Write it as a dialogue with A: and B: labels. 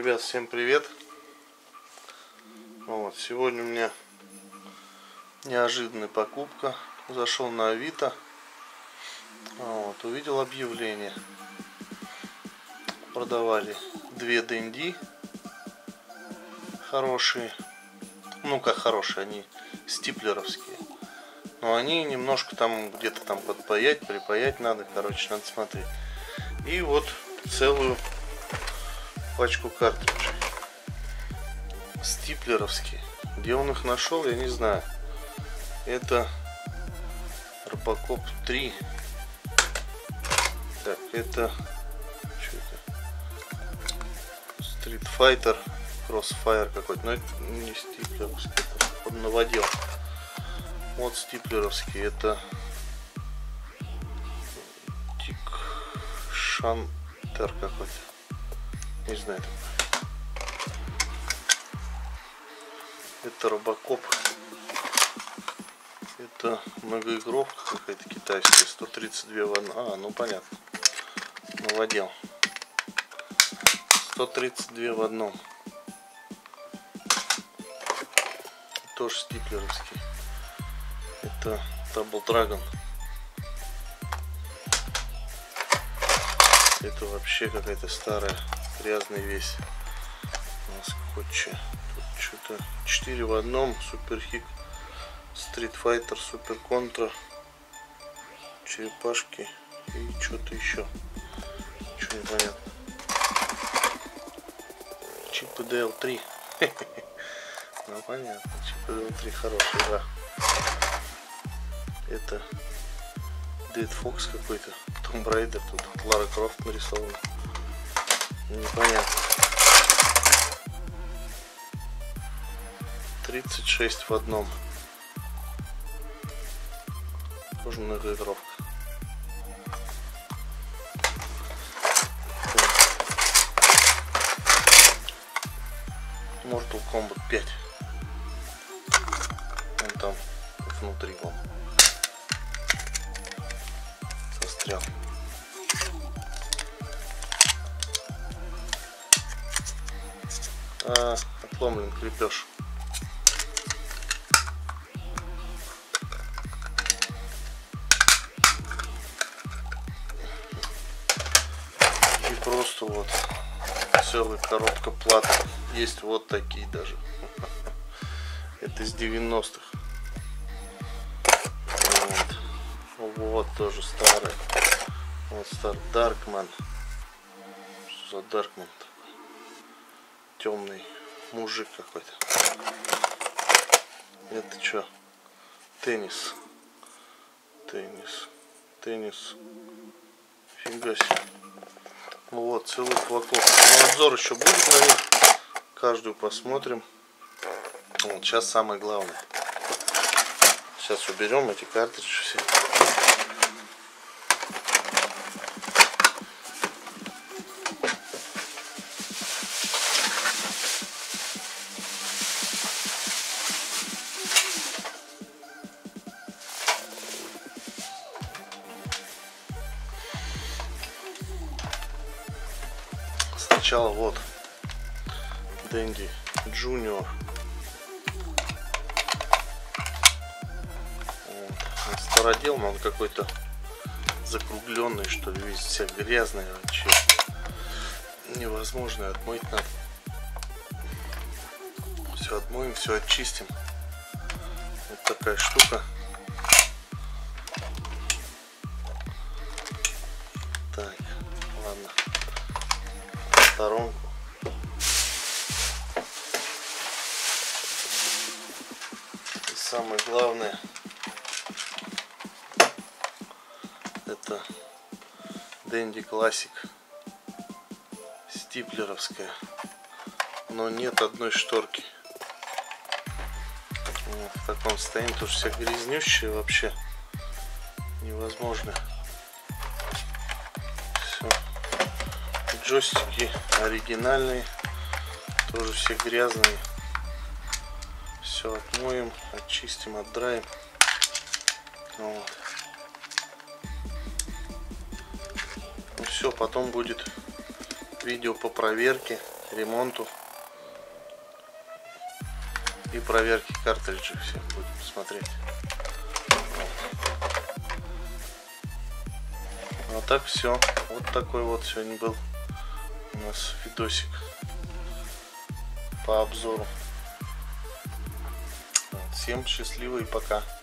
A: Ребят, всем привет! Вот, сегодня у меня неожиданная покупка. Зашел на Авито, вот, увидел объявление. Продавали две ДНД хорошие. Ну как хорошие, они стиплеровские. Но они немножко там где-то там подпаять, припаять надо. Короче, надо смотреть. И вот целую пачку картриджей стиплеровские. Где он их нашел, я не знаю. Это Robocop 3. Так, это что это? Street Fighter Crossfire какой-то. Но это не стиплеровский, это новодел. Вот стиплеровский. Это Тик Шантер какой-то. Не знаю. Это Robocop. Это многоигровка какая-то китайская. 132 в одном. А, ну понятно. Новодел. 132 в одном. Тоже стиплеровский. Это Double Dragon. Это вообще какая-то старая, грязная вещь. На скотче. Тут что-то 4 в одном. Супер Хик, Street Fighter, Супер Контра, черепашки и что-то еще. Ничего не понятно. Чип и Дейл 3. Ну понятно. Чип и Дейл 3 хорошая игра. Это Dead Fox какой-то. Tomb Raider. Тут Лара Крофт нарисована. Непонятно. 36 в одном. Тоже многоигровка. Mortal Kombat 5. Он там внутри вон застрял. Отломлен крепеж. И просто вот целая коробка плат. Есть вот такие даже. Это из 90-х. Вот тоже старый. Вот старый Даркман. Что за Даркман? Темный мужик какой-то. Это что? Теннис. Теннис. Фига себе. Вот, целый флакон. Ну, обзор еще будет на них. Каждую посмотрим. Вот, сейчас самое главное. Сейчас уберем эти картриджи все. Сначала вот Дэнди Джуниор. Вот. Стародел, но он какой-то закругленный, что ли, весь вся грязная вообще. Невозможно, отмыть надо. Все отмоем, все очистим. Вот такая штука. Так, ладно. Сторонку. И самое главное, это Дэнди Классик стиплеровская, но нет одной шторки. Вот в таком состоянии, тоже вся грязнющая вообще, невозможно. Все. Джойстики оригинальные, тоже все грязные. Все отмоем, очистим, отдраем. Вот. Ну все, потом будет видео по проверке. ремонту и проверки картриджей всех будем смотреть. Вот так все. Вот такой вот сегодня был у нас видосик по обзору. Всем счастливо и пока.